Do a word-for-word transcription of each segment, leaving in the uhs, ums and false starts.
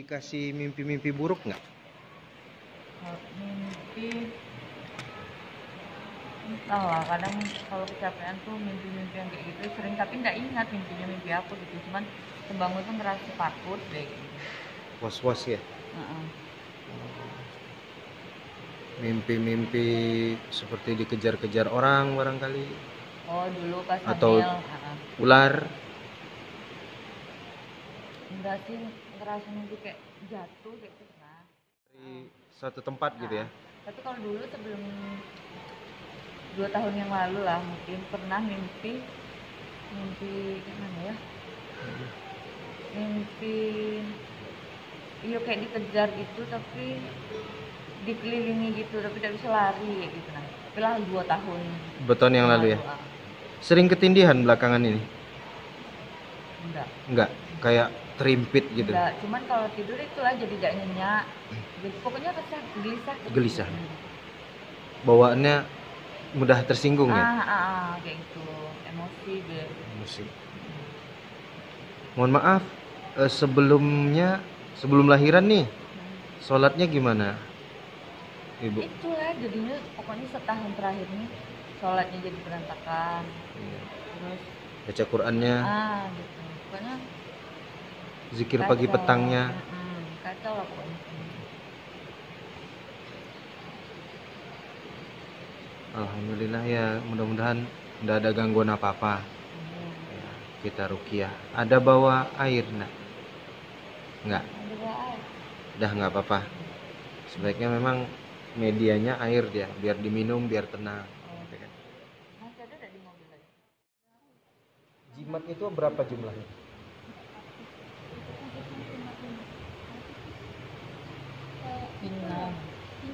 dikasih mimpi-mimpi buruk nggak? Mimpi entahlah, kadang kalau kecapean tuh mimpi-mimpi yang kayak gitu sering, tapi nggak ingat mimpinya mimpi apa gitu, cuman kebangun tuh ngerasa takut deh gitu. Was-was ya? Uh-uh. Mimpi-mimpi seperti dikejar-kejar orang barangkali? Oh dulu pas Atau hamil, uh-uh. ular? Enggak sih, ngerasa mimpi kayak jatuh kayak gitu pernah. Dari suatu tempat gitu ya? Tapi kalau dulu sebelum dua tahun yang lalu lah mungkin pernah mimpi mimpi gimana ya? Mimpi iya kayak dikejar gitu tapi dikelilingi gitu tapi tidak bisa lari gitu nah. Tapi lah dua tahun. Dua tahun yang lalu ya? Ah. Sering ketindihan belakangan ini? Enggak. Enggak, kayak terimpit gitu? Enggak, cuman kalau tidur itulah jadi gak nyenyak. Jadi pokoknya rasa gelisah. Gelisah. Bawaannya mudah tersinggung ah, ya? Ah, ah, kayak gitu, emosi deh. Emosi. Mohon maaf, eh, sebelumnya sebelum lahiran nih, sholatnya gimana, Ibu? Itulah jadinya pokoknya setahun terakhir nih sholatnya jadi berantakan. Iya. Terus Baca Qurannya, ah gitu, pokoknya zikir kacau. pagi petangnya. Hmm, kacau lah pokoknya. Alhamdulillah ya, mudah-mudahan tidak ada gangguan apa-apa. Hmm. Ya, kita ruqyah. Ada bawa air enggak? Enggak. Udah nggak apa-apa. Sebaiknya memang medianya air dia, biar diminum biar tenang. Oh. Masih ada di mobil lagi. Jimat itu berapa jumlahnya? Pinang.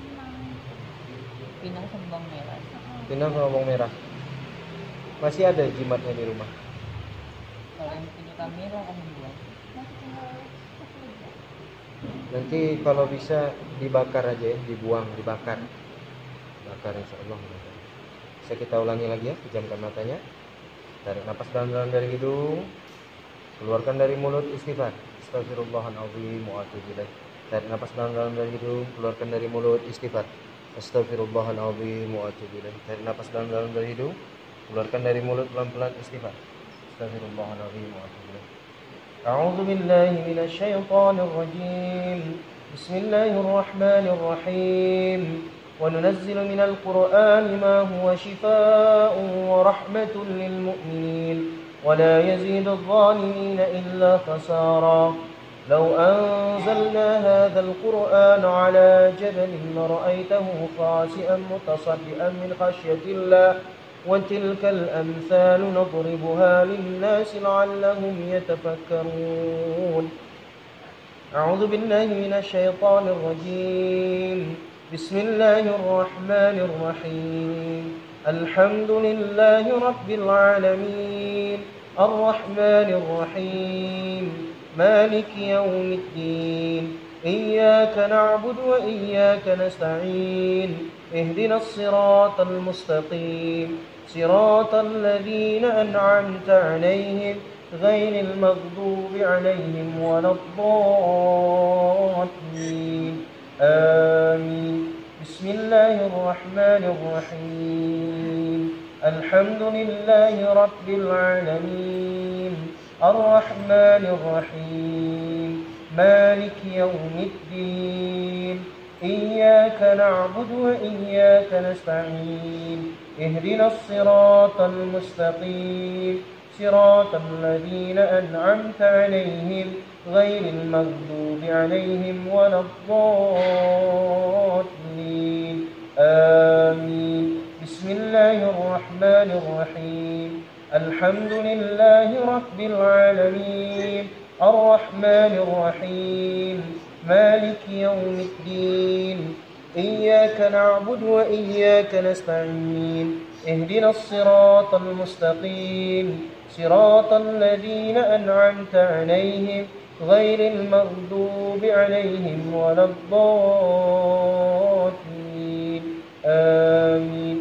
Pinang sama bawang merah. Pinang sama bawang merah. Masih ada jimatnya di rumah? Kalau yang punya kamera kamu buat. Nanti kalau bisa dibakar aja ya, dibuang, dibakar. Bakar insya Allah. Bisa kita ulangi lagi ya, pejamkan matanya. Tarik nafas dalam-dalam dari hidung. Keluarkan dari mulut, istighfar. Astagfirullahaladzim wa atubu ilaih. Tarik nafas dalam-dalam dari hidung, keluarkan dari mulut, istighfar. Astagfirullahaladzim wa atubu ilaih. Tarik nafas dalam-dalam dari hidung, keluarkan dari mulut pelan-pelan, istighfar. Astagfirullahaladzim wa atubu ilaih. A'udzu billahi minasyaitonir rajim. Bismillahir rahmanir rahim. Wa nunazzilu minal Qur'ani ma huwa shifaa'un wa rahmatun lil mu'minin wa la yazidudz zalimina illa khasara. لو أنزلنا هذا القرآن على جبل لرأيته خاشعا متصدعا من خشية الله وتلك الأمثال نضربها للناس لعلهم يتفكرون أعوذ بالله من الشيطان الرجيم بسم الله الرحمن الرحيم الحمد لله رب العالمين الرحمن الرحيم مالك يوم الدين إياك نعبد وإياك نستعين اهدنا الصراط المستقيم صراط الذين أنعمت عليهم غير المغضوب عليهم ولا الضالين آمين بسم الله الرحمن الرحيم الحمد لله رب العالمين الرحمن الرحيم مالك يوم الدين إياك نعبد وإياك نستعين اهدنا الصراط المستقيم صراط الذين أنعمت عليهم غير المغضوب عليهم ولا الضالين آمين بسم الله الرحمن الرحيم الحمد لله رب العالمين الرحمن الرحيم مالك يوم الدين إياك نعبد وإياك نستعين اهدنا الصراط المستقيم صراط الذين أنعمت عليهم غير المغضوب عليهم ولا الضالين آمين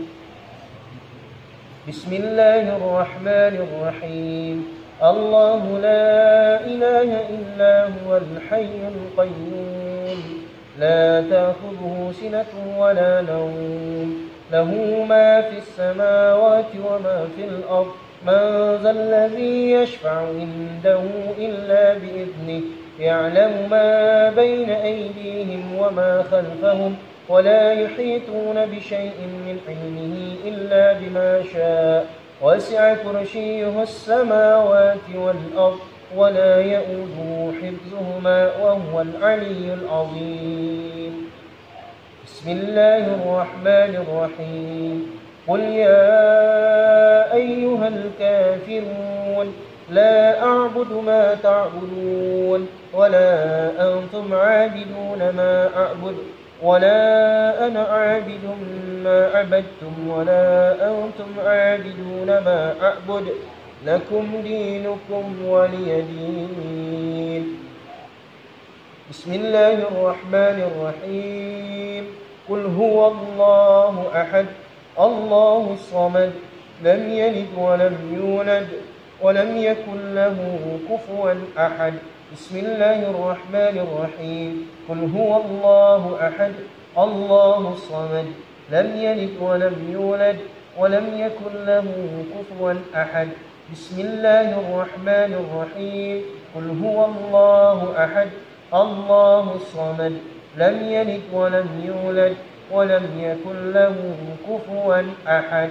بسم الله الرحمن الرحيم الله لا إله إله إلا هو الحي القيوم لا تأخذه سنة ولا نوم له ما في السماوات وما في الأرض من ذا الذي يشفع عنده إلا بإذنه يعلم ما بين أيديهم وما خلفهم ولا يحيطون بشيء من علمه إلا بما شاء وسع كرسيه السماوات والأرض ولا يؤوده حفظهما وهو العلي العظيم. بسم الله الرحمن الرحيم قل يا أيها الكافرون لا أعبد ما تعبدون ولا أنتم عابدون ما أعبد ولا أنا عابد ما عبدتم ولا أنتم عابدون ما أعبد لكم دينكم ولي دين. بسم الله الرحمن الرحيم قل هو الله أحد الله الصمد لم يلد ولم يولد ولم يكن له كفوا أحد. بسم الله الرحمن الرحيم قل هو الله أحد الله الصمد لم يلد ولم يولد ولم يكن له كفوا أحد. بسم الله الرحمن الرحيم قل هو الله أحد الله الصمد لم يلد ولم يولد ولم يكن له كفوا أحد.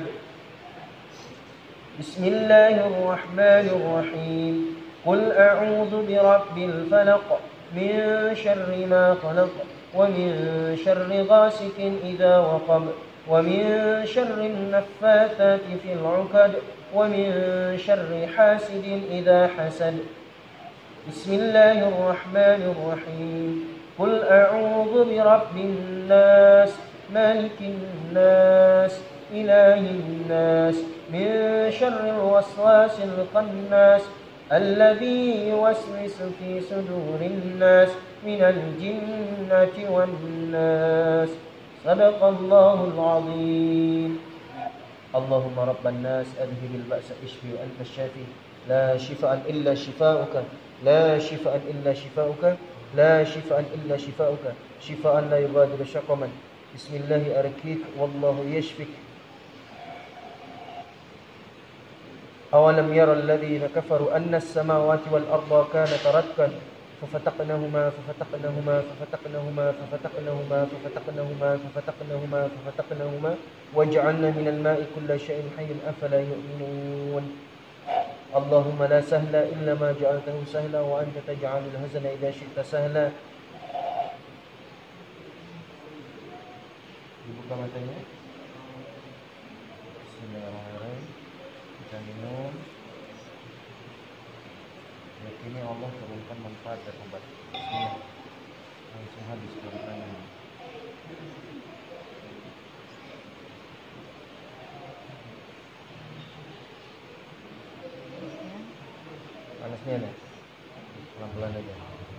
بسم الله الرحمن الرحيم قل أعوذ برب الفلق من شر ما خلق ومن شر غاسق إذا وقب ومن شر النفاثات في العقد ومن شر حاسد إذا حسد. بسم الله الرحمن الرحيم قل أعوذ برب الناس مالك الناس إله الناس من شر الوسواس الخناس الذي يوسوس في صدور الناس من الجنة والناس. صدق الله العظيم. اللهم رب الناس أذهب البأس اشفي وأنت الشافي لا شفاء إلا شفاؤك لا شفاء إلا شفاؤك لا شفاء إلا شفاؤك شفاء لا يغادر سقما. بسم الله أرقيك والله يشفيك. أولم يرى الذين كفروا أن السماوات والأرض كانتا رتقا ففتقناهما ففتقناهما ففتقناهما ففتقناهما ففتقناهما ففتقناهما ففتقناهما وجعلنا من الماء كل شيء حي أفلا يؤمنون. اللهم لا سهل إلا ما جعلته سهلا وأنت تجعل الحزن إذا شئت سهلا. Dibuka matanya. Bismillahirrahmanirrahim. Kita minum. Yakini Allah turunkan manfaat dan obat. Bismillah. Langsung habis dari tangan. Panasnya nih, pelan-pelan aja.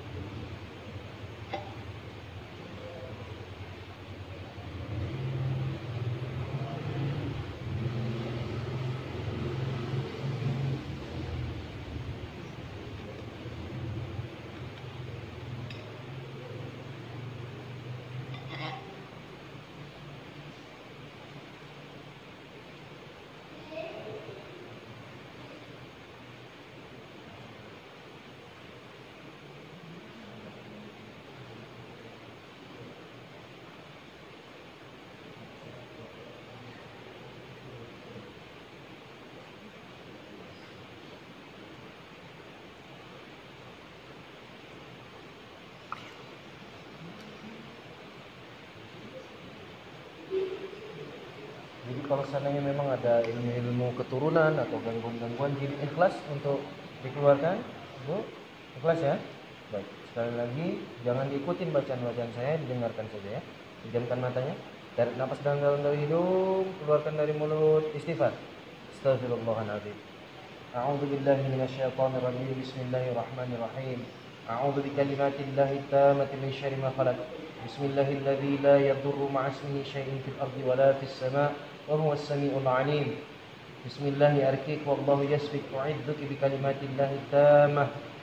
Jadi kalau seandainya memang ada ilmu keturunan atau gangguan-gangguan jin, ikhlas untuk dikeluarkan, Bu? Ikhlas ya? Baik, sekali lagi jangan diikutin bacaan-bacaan saya, didengarkan saja ya. Pejamkan matanya, tarik nafas dalam dari hidung, keluarkan dari mulut, istighfar. Astaghfirullahaladzim. A'udzu billahi minasyaitonir rajim. Bismillahirrahmanirrahim. A'udzu bikalimatillahi tammati min syarri ma khalaq. Bismillahilladzi la yadurru ma'a ismihi syai'un fil ardi wa la fis sama' wa huwas samiul 'alim. Bismillahi arqik wallahu yasfik u'idduki bikalimatillahi tammah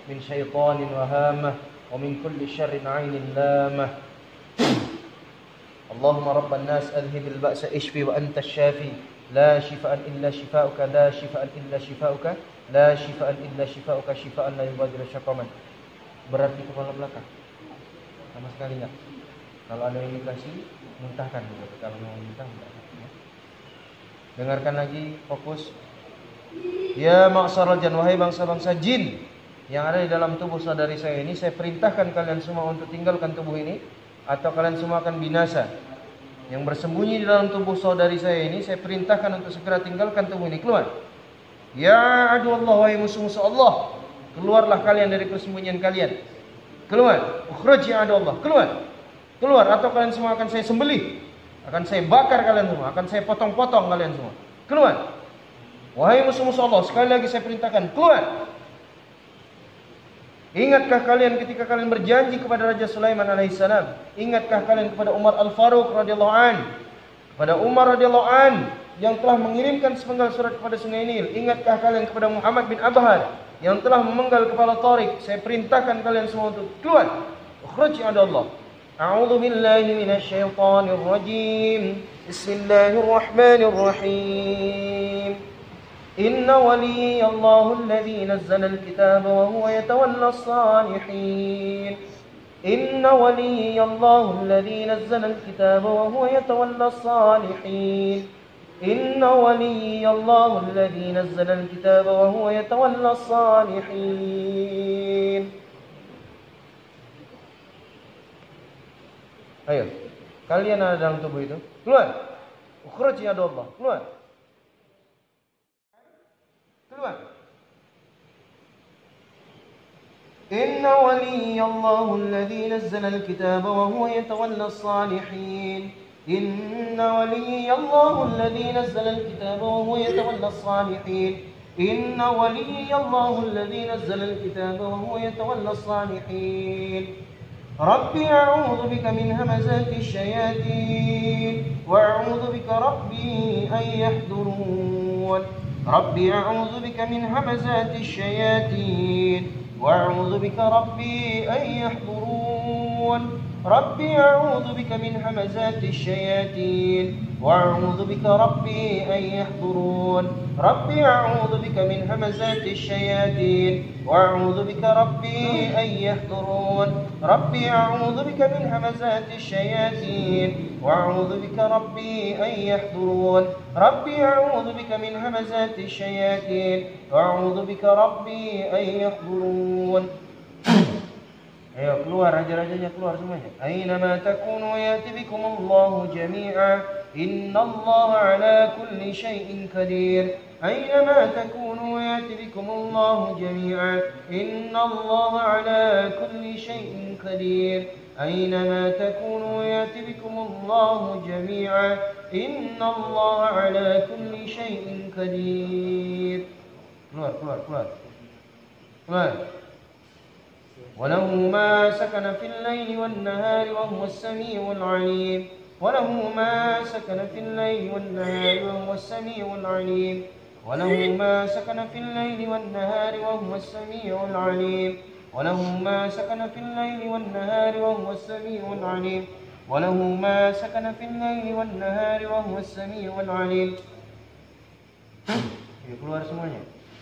min syaitanin wahamah wa min kulli syarrin 'ainin lamah. Allahumma rabban nas adhibil ba'sa ishfi wa anta syafi la shifaan illa shifauka la shifaan illa shifauka la shifaan illa shifauka shifaan la yughadiru syaqaman. Berat di kepala belakang sama sekali enggak? Kalau ada indikasi muntahkan dulu. Kalau mau muntah enggak. Dengarkan lagi, fokus. Ya ma'syaral jan, wahai bangsa-bangsa jin yang ada di dalam tubuh saudari saya ini, saya perintahkan kalian semua untuk tinggalkan tubuh ini, atau kalian semua akan binasa. Yang bersembunyi di dalam tubuh saudari saya ini, saya perintahkan untuk segera tinggalkan tubuh ini. Keluar. Ya adu Allah, wahai musuh-musuh Allah, keluarlah kalian dari persembunyian kalian. Keluar. Ukhruj ya adu Allah. Keluar. Keluar, atau kalian semua akan saya sembelih, akan saya bakar kalian semua, akan saya potong-potong kalian semua. Keluar. Wahai musuh-musuh Allah, sekali lagi saya perintahkan, keluar. Ingatkah kalian ketika kalian berjanji kepada Raja Sulaiman alaihissalam? Ingatkah kalian kepada Umar Al-Faruq radhiyallahu an? Kepada Umar radhiyallahu an yang telah mengirimkan sepenggal surat kepada Sungai Nil? Ingatkah kalian kepada Muhammad bin Abhar yang telah memenggal kepala Tariq? Saya perintahkan kalian semua untuk keluar. Ukhruj ya Allah. A'udzu billahi minasy syaithanir rajim. Bismillahirrahmanirrahim. Inna waliyallahu alladhi nazzala al-kitaba wa huwa yatawalla as-salihin. Inna waliyallahu alladhi nazzala al-kitaba wa huwa yatawalla as-salihin. Inna waliyallahu alladhi nazzala al-kitaba wa huwa yatawalla as-salihin. Ayo, kalian ada dalam tubuh itu, keluar. Ukhruj ya Allah, keluar. Keluar. Inna waliyallahu alladhi nazzala al-kitaba wa huwa yatawalla as-salihin. Inna waliyallahu alladhi nazzala al-kitaba wa huwa yatawalla as-salihin. Inna waliyallahu alladhi nazzala al-kitaba wa huwa yatawalla as-salihin. ربي أعوذ بك من همزات الشياطين وأعوذ بك ربي أن يحضرون. ربي أعوذ بك من همزات الشياطين وأعوذ بك ربي أن يحضرون. ربي أعوذ بك من همزات الشياطين وأعوذ بك ربي أن يحضرون. ربي أعوذ بك من همزات الشياطين وأعوذ بك ربي أن يحضرون. ربي أعوذ بك من همزات الشياطين وأعوذ بك ربي أن يحضرون. ربي أعوذ بك من همزات الشياطين وأعوذ بك ربي أن يحضرون. Ayo keluar, raja-rajanya keluar semuanya. Aynama takunu yati bikum Allahu jami'a. Innallaha ala kulli syai'in qadir. Aynama takunu yati bikum Allahu jami'a. Innallaha ala kulli syai'in qadir. Aynama takunu yati bikum Allahu jami'a. Innallaha ala kulli syai'in qadir. Keluar, keluar, keluar. Keluar. وله ما سكن في الليل والنهار وهو السميع العليم. وله ما سكن في الليل والنهار وهو السميع العليم. وله ما سكن في الليل والنهار وهو السميع العليم. وله ما سكن في الليل والنهار وهو السميع العليم. وله ما سكن في الليل والنهار وهو السميع العليم. keluar semuanya.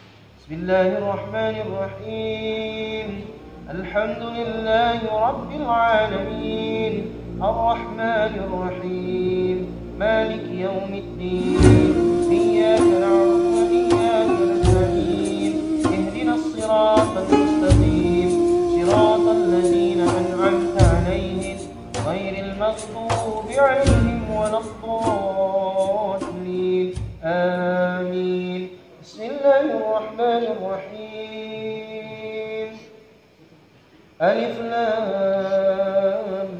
Bismillahirrahmanirrahim. الحمد لله رب العالمين الرحمن الرحيم مالك يوم الدين إياك نعبد وإياك نستعين اهدنا الصراط المستقيم صراط الذين أنعمت عليهم غير المغضوب عليهم ولا الضالين آمين. بسم الله الرحمن الرحيم. ألف لام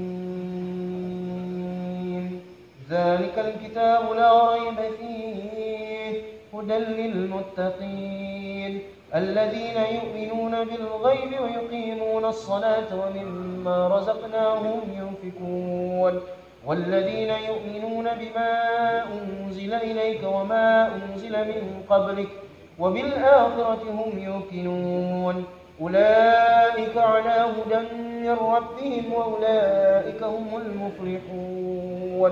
ميم. ذلك الكتاب لا ريب فيه هدى للمتقين الذين يؤمنون بالغيب ويقيمون الصلاة ومما رزقناهم ينفقون والذين يؤمنون بما أنزل إليك وما أنزل من قبلك وبالآخرة هم يوقنون أولئك على هدى من ربهم وأولئك هم المفلحون.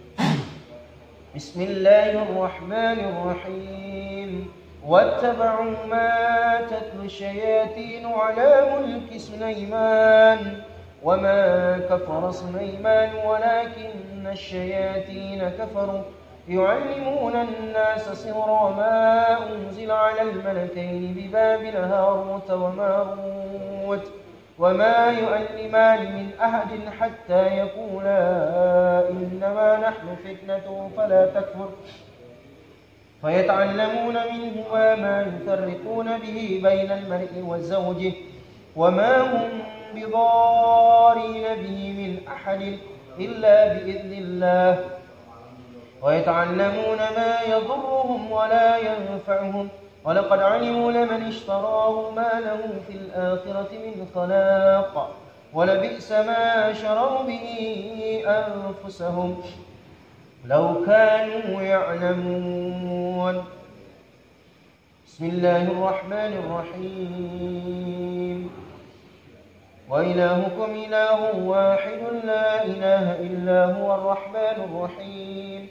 بسم الله الرحمن الرحيم. واتبعوا ما تتلو الشياطين على ملك سليمان وما كفر سليمان ولكن الشياطين كفروا يعلمون الناس سر ما أنزل على الملكين ببابل هاروت وماروت وما يعلمان من أحد حتى يقولا إنما نحن فتنة فلا تكفر فيتعلمون منهما ما يفرقون به بين المرء وزوجه وما هم بضارين به من أحد إلا بإذن الله ويتعلمون ما يضرهم ولا ينفعهم ولقد علموا لمن اشتراه ما له في الآخرة من خلاق ولبئس ما شروا به أنفسهم لو كانوا يعلمون. بسم الله الرحمن الرحيم. وإلهكم إله واحد لا إله إلا هو الرحمن الرحيم.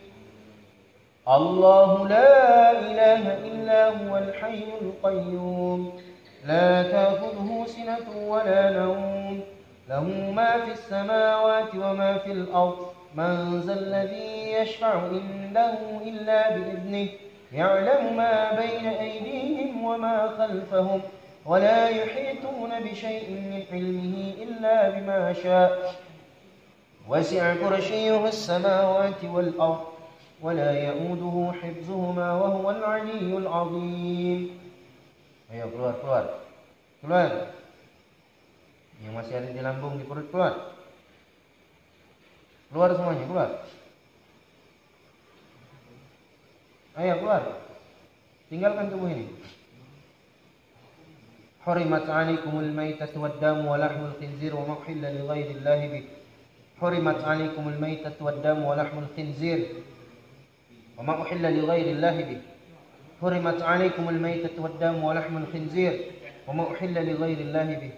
الله لا إله إلا هو الحي القيوم لا تأخذه سنة ولا نوم له ما في السماوات وما في الأرض من ذا الذي يشفع عنده إلا بإذنه يعلم ما بين أيديهم وما خلفهم ولا يحيطون بشيء من علمه إلا بما شاء وسع كرسيه السماوات والأرض ولا يؤوده حفظهما وهو العلي العظيم. Ayo keluar, keluar, keluar. Yang masih ada di lambung, di perut, keluar. Keluar semuanya, keluar. Ayo keluar. Tinggalkan tubuh ini. حرمت عليكم الميتة والدم ولحم الخنزير وما أحل لغير الله به. حرمت عليكم الميتة والدم ولحم الخنزير وما أحل لغير الله به. حرمت عليكم الميتة والدم ولحم الخنزير وما أحل لغير الله به.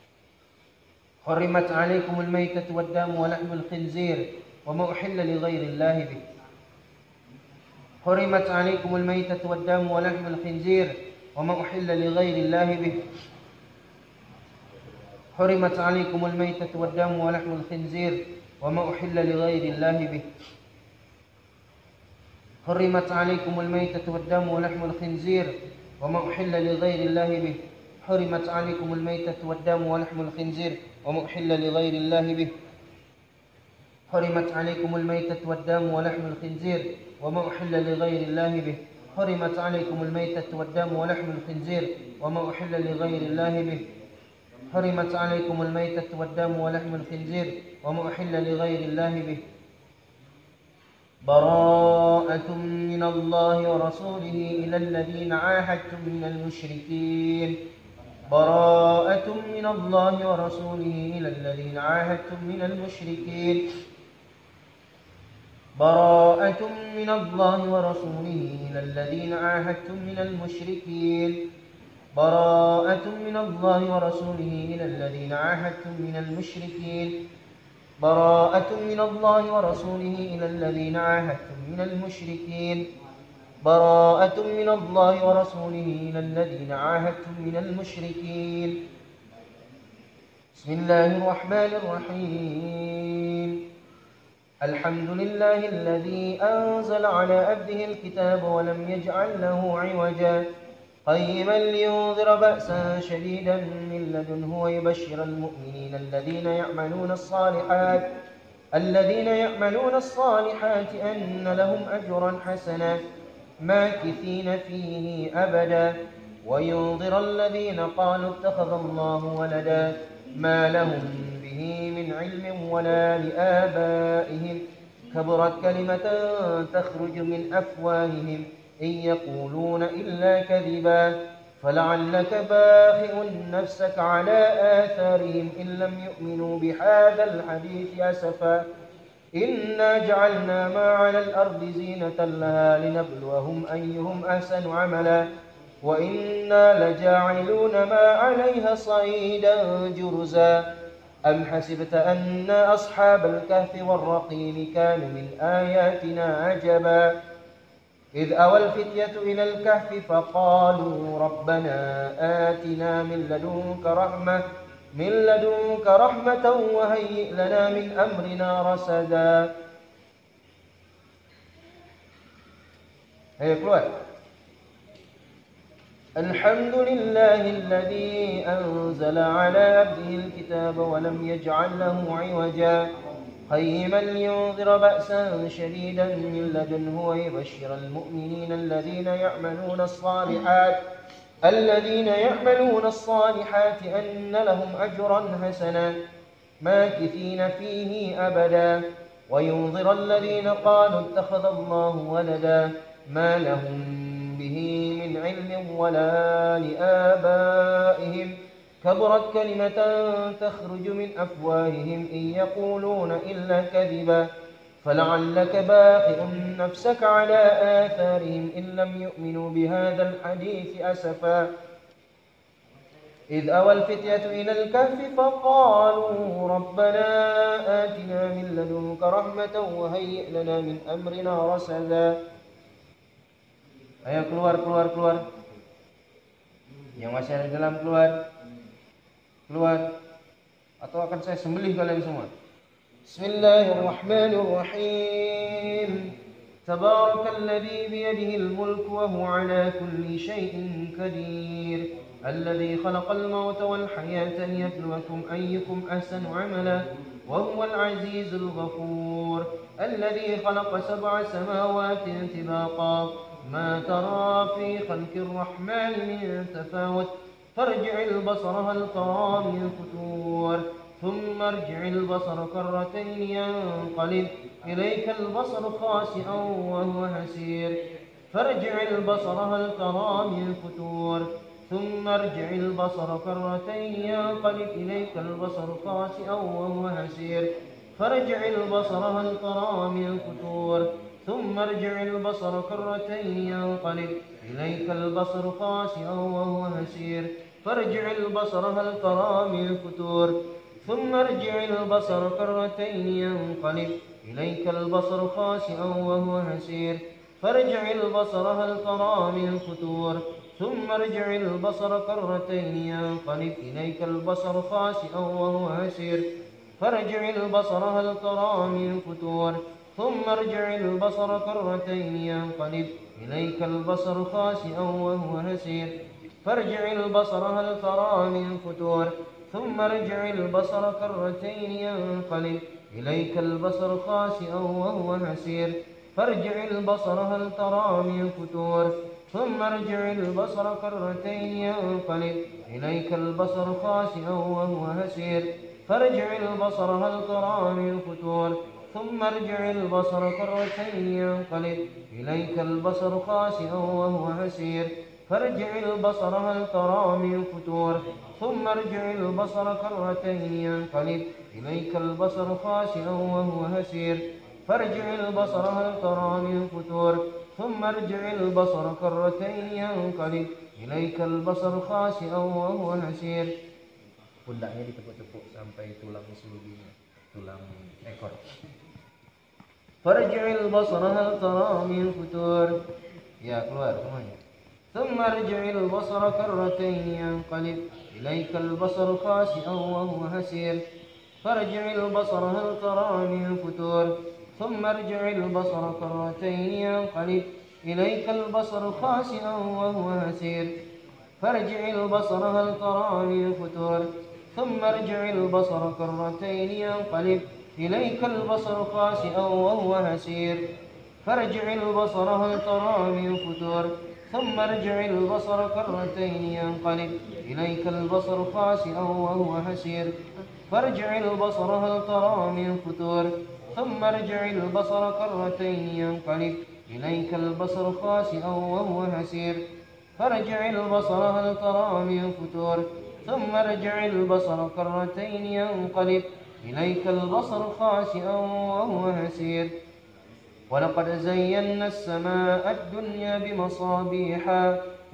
حرمت عليكم الميتة والدم ولحم الخنزير وما أحل لغير الله به. حرمت عليكم الميتة والدم ولحم الخنزير وما أحل لغير الله به. حرمت عليكم الميتة والدم ولحم الخنزير وما أحل لغير الله به. حرمت عليكم الميتة والدم ولحم الخنزير وما أحل لغير الله به. حرمت عليكم الميتة والدم ولحم الخنزير وما أحل لغير الله به. حرمت عليكم الميتة والدم ولحم الخنزير وما أحل لغير الله به. حرمت عليكم الميتة والدم ولحم الخنزير وما أحل لغير الله به. حرمت عليكم الميتة والدم ولحم الخنزير وما أحل لغير الله به. براءة من الله ورسوله إلى الذين عاهدتم من المشركين. براءة من الله ورسوله إلى الذين عاهدتم من المشركين. براءة من الله ورسوله إلى الذين عاهدتم من المشركين. براءة من الله ورسوله إلى الذين عاهدتم من المشركين. براءة من الله ورسوله إلى الذين عاهدتم من المشركين. براءة من الله ورسوله إلى الذين عاهدتم من المشركين. بسم الله الرحمن الرحيم. الحمد لله الذي أنزل على عبده الكتاب ولم يجعل له عوجا قيما لينذر بأسا شديدا من لدنه ويبشر المؤمنين الذين يعملون الصالحات الذين يعملون الصالحات أن لهم أجرا حسنا ماكثين فيه أبدا وينذر الذين قالوا اتخذ الله ولدا ما لهم به من علم ولا لآبائهم كبرت كلمة تخرج من أفواههم إن يقولون إلا كذبا فلعلك باخع نفسك على آثارهم إن لم يؤمنوا بهذا الحديث أسفا إنا جعلنا ما على الأرض زينة لها لنبلوهم أيهم أحسن عملا وإنا لجاعلون ما عليها صعيدا جرزا أم حسبت أن أصحاب الكهف والرقيم كانوا من آياتنا عجبا إذ أوى الفتية إلى الكهف فقالوا ربنا آتنا من لدنك رحمة من لدنك رحمة وهيئ لنا من أمرنا رشدا. Ayo keluar. الحمد لله الذي أنزل على عبده الكتاب ولم يجعل له عوجا قيما لينذر بأسا شديدا من لدنه ويبشر المؤمنين الذين يعملون الصالحات الذين يعملون الصالحات أن لهم أجرا حسنا ماكثين فيه أبدا وينذر الذين قالوا اتخذ الله ولدا ما لهم به من علم ولا لآبائهم كبرت كلمة تخرج من أفواههم إن يقولون إلا كذبا فلعلك باخع نفسك على آثارهم إن لم يؤمنوا بهذا الحديث أسفا إذ أوى الفتية إلى الكهف فقالوا ربنا آتنا من لدنك رحمة وهيئ لنا من أمرنا رشدا. Ayo keluar, keluar, keluar. Yang masih ada di dalam keluar. Keluar. Atau akan saya sembelih kalian semua. Bismillahirrahmanirrahim. Tabarakalladzi biyadihi al-mulk wa huwa ala kulli shay'in qadir. Alladzi khalaqal mauta wal hayata liyabluwakum ayyukum ahsanu 'amala wa huwal 'azizul ghafur. Alladzi khalaqa sab'a samawati tibaqa ما ترى في خلق الرحمن من تفاوت فارجع البصر هل ترى من فتور ثم ارجع البصر كرتين ينقلب إليك البصر خاسئا وهو حسير فارجع البصر هل ترى من فتور ثم ارجع البصر كرتين ينقلب إليك البصر خاسئا وهو حسير فارجع البصر هل ترى من فتور ثم ارجع البصر كرتين ينقلب إليك البصر خاسئا وهو حسير فارجع البصر هل ترى من فتور ثم ارجع البصر كرتين ينقلب إليك البصر خاسئا وهو حسير فارجع البصر هل ترى من فتور ثم ارجع البصر كرتين ينقلب إليك البصر خاسئا وهو حسير فارجع البصر هل ترى من فتور ثم ارجع البصر كرتين ينقلب إليك البصر خاسئا وهو حسير فارجع البصر هل ترى من فتور ثم ارجع البصر كرتين ينقلب إليك البصر خاسئا وهو حسير فارجع البصر هل ترى من فتور ثم ارجع البصر كرتين ينقلب إليك البصر خاسئا وهو حسير فارجع البصر هل ترى من فتور ثم ارجع البصر كرتين ينقلب إليك البصر خاسئا وهو حسير فارجع البصر هل ترى من فتور ثم ارجع البصر كرتين ينقلب إليك البصر خاسئا وهو حسير فارجع البصر هل ترى من فتور ثم ارجع البصر كرتين ينقلب إليك البصر خاسئا وهو حسير. Pundaknya ditepuk-tepuk sampai tulang seluruhnya, tulang ekor. فارجع البصر هل ترى من فتور. Ya keluar semuanya. ثم ارجع البصر كرتين ينقلب إليك البصر خاسئا وهو حسير فارجع البصر هل ترى من فتور ثم ارجع البصر كرتين ينقلب إليك البصر خاسئا وهو حسير فارجع البصر هل ترى من فتور ثم ارجع البصر كرتين ينقلب إليك البصر خاسئا وهو حسير فارجع البصر هل ترى من فتور ثم ارجع البصر كرتين ينقلب إليك البصر خاسئا وهو حسير فارجع البصر هل ترى من فتور ثم ارجع البصر كرتين ينقلب إليك البصر خاسئا وهو حسير فارجع البصر هل ترى من فتور ثم ارجع البصر كرتين ينقلب إليك البصر خاسئا وهو حسير ولقد زينا السماء الدنيا بمصابيح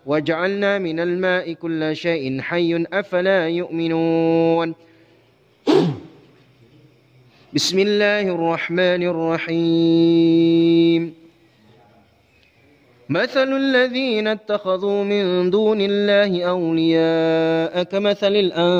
وجعلنا من الماء كل شيء حي أفلا يؤمنون. بسم الله الرحمن الرحيم. مثل الذين اتخذوا من دون الله أولياء كمثل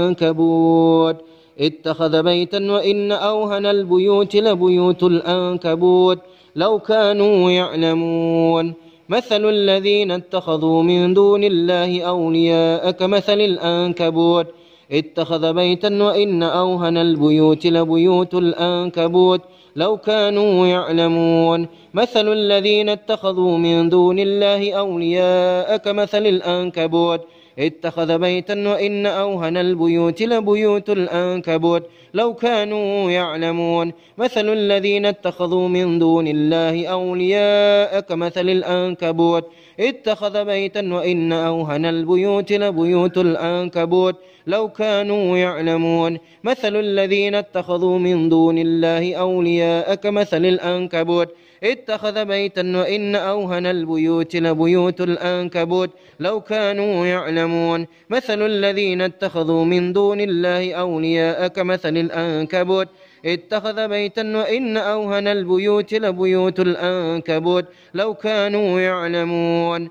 العنكبوت اتخذ بيتا وإن أوهن البيوت لبيوت العنكبوت لو كانوا يعلمون. مثل الذين اتخذوا من دون الله أولياء كمثل العنكبوت اتخذ بيتا وإن أوهن البيوت لبيوت العنكبوت لو كانوا يعلمون. مثل الذين اتخذوا من دون الله أولياء كمثل العنكبوت اتخذ بيتا وإن أوهن البيوت لبيوت العنكبوت لو كانوا يعلمون. مثل الذين اتخذوا من دون الله أولياء كمثل العنكبوت اتخذ بيتا وإن أوهن البيوت لبيوت العنكبوت لو كانوا يعلمون. مثل الذين اتخذوا من دون الله أولياء كمثل العنكبوت اتخذ بيتا وإن أوهن البيوت لبيوت العنكبوت لو كانوا يعلمون. مثل الذين اتخذوا من دون الله أولياء كمثل العنكبوت اتخذ بيتا وإن أوهن البيوت لبيوت العنكبوت لو كانوا يعلمون.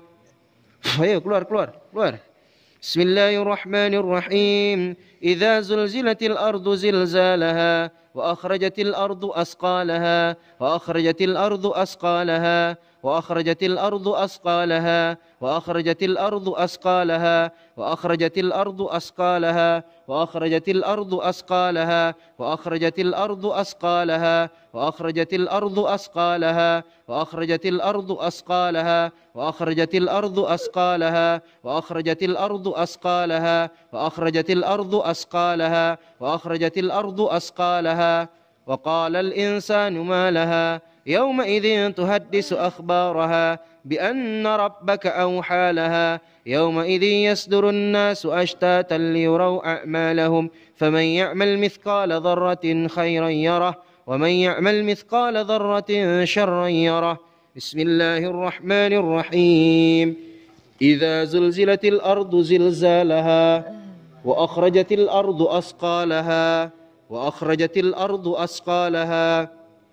Ayo keluar keluar keluar. Bismillahir Rahmanir Rahim. إذا زلزلت الأرض زلزالها وأخرجت الأرض أثقالها وأخرجت الأرض أثقالها وأخرجت الأرض أثقالها وأخرجت الأرض أثقالها وأخرجت الأرض أثقالها وأخرجت الأرض أثقالها وأخرجت الأرض أثقالها وأخرجت الأرض أثقالها وأخرجت الأرض أثقالها وأخرجت الأرض أثقالها وأخرجت الأرض أثقالها وأخرجت الأرض أثقالها وأخرجت الأرض أثقالها. وقال الإنسان ما لها يومئذ تحدث أخبارها بأن ربك أوحى لها يومئذ يصدر الناس أشتاتا ليروا أعمالهم فمن يعمل مثقال ذرة خيرا يره ومن يعمل مثقال ذرة شرا يره. بسم الله الرحمن الرحيم. إذا زلزلت الأرض زلزالها وأخرجت الأرض أثقالها وأخرجت الأرض أثقالها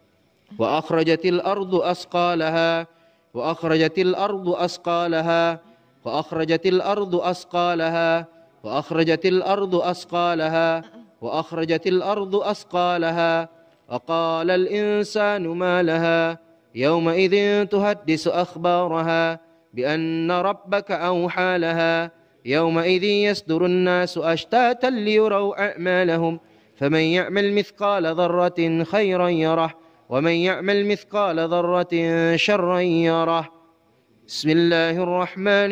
وأخرجت الأرض أثقالها وأخرجت الأرض أثقالها وأخرجت الأرض أثقالها وأخرجت الأرض أثقالها وأخرجت الأرض أثقالها. وقال الإنسان ما لها يومئذ تحدث أخبارها بأن ربك أوحى لها يومئذ يصدر الناس أشتاتا ليروا أعمالهم فمن يعمل مثقال ذرة خيرا يره ومن يعمل مثقال ذرة شرا يره. بسم الله الرحمن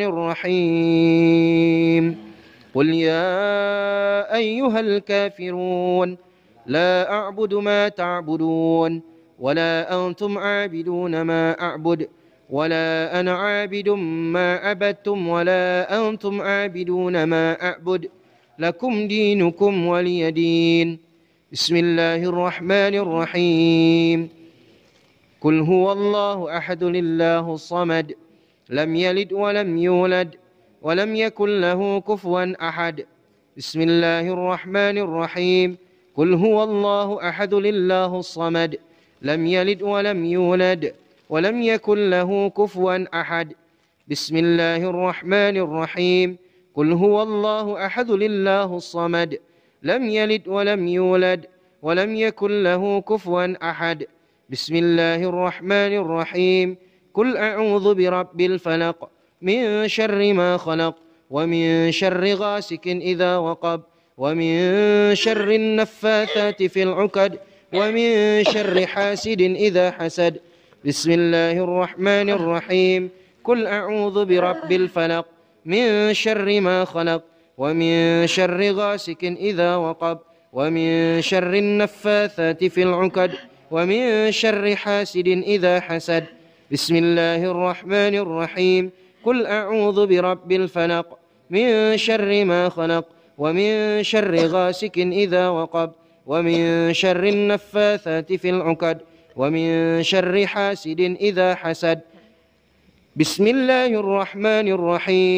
الرحيم. قل يا أيها الكافرون لا أعبد ما تعبدون ولا أنتم عابدون ما أعبد ولا أنا عابد ما عبدتم ولا أنتم عابدون ما أعبد لكم دينكم ولي دين. بسم الله الرحمن الرحيم. قل هو الله أحد الله الصمد لم يلد ولم يولد ولم يكن له كفوا أحد. بسم الله الرحمن الرحيم. قل هو الله أحد الله الصمد لم يلد ولم يولد ولم يكن له كفوا أحد. بسم الله الرحمن الرحيم. قل هو الله أحد الله الصمد لم يلد ولم يولد ولم يكن له كفوا أحد. بسم الله الرحمن الرحيم. قل أعوذ برب الفلق من شر ما خلق ومن شر غاسق إذا وقب ومن شر النفاثات في العقد ومن شر حاسد إذا حسد. بسم الله الرحمن الرحيم. قل أعوذ برب الفلق من شر ما خلق ومن شر غاسق إذا وقب ومن شر النفاثات في العقد ومن شر حاسد إذا حسد. بسم الله الرحمن الرحيم. قل أعوذ برب الفلق من شر ما خلق ومن شر غاسق إذا وقب ومن شر النفاثات في العقد ومن شر حاسد إذا حسد. بسم الله الرحمن الرحيم.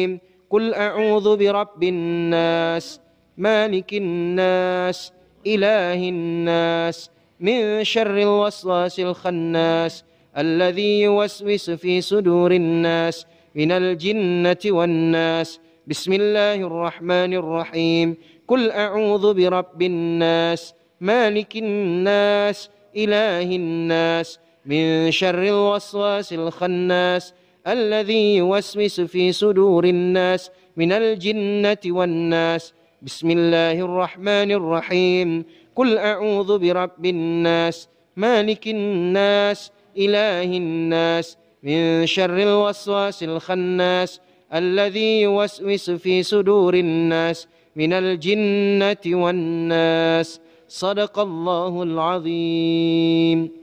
قل أعوذ برب الناس مالك الناس إله الناس من شر الوسواس الخناس الذي يوسوس في صدور الناس من الجنة والناس. بسم الله الرحمن الرحيم. قل أعوذ برب الناس مالك الناس إله الناس من شر الوسواس الخناس الذي يوسوس في صدور الناس من الجنة والناس. بسم الله الرحمن الرحيم. قل أعوذ برب الناس مالك الناس إله الناس من شر الوسواس الخناس الذي يوسوس في صدور الناس من الجنة والناس. صدق الله العظيم.